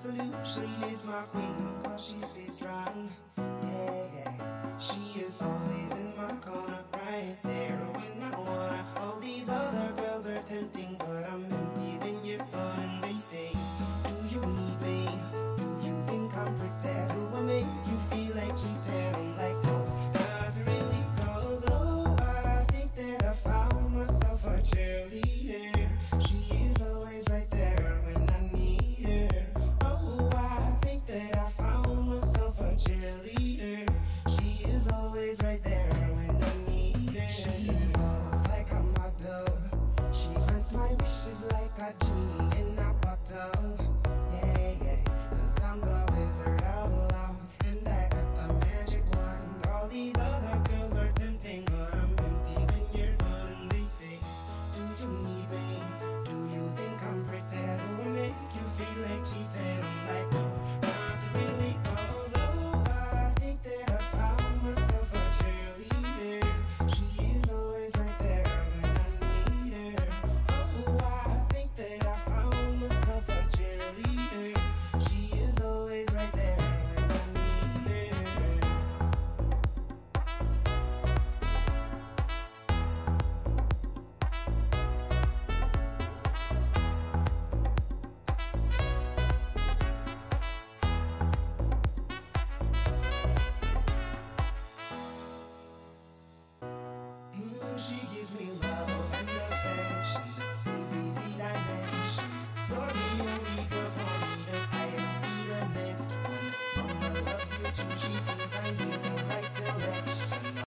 solution is my queen, cause she stays strong. Yeah, yeah. She is always in my corner, right there when I wanna. All these other girls are tempting, but I'm empty when you're gone. And they say, do you need me? Do you think I'm pretty? Do I make you feel like cheating? I'm like, no, not really, cause oh, I think that I found myself a cheerleader. She is always right there when I need her. Oh, I think that I found myself a cheerleader. She is always right there when I need her. She walks like a model. She grants my wishes like a genie in a bottle. Yeah, yeah, cause I'm the wizard of love, and I got the magic wand. All these other girls are tempting, but I'm empty when you're gone. And they say, do you need me? Do you think I'm pretty? Do I make you feel like cheating? I'm like, no.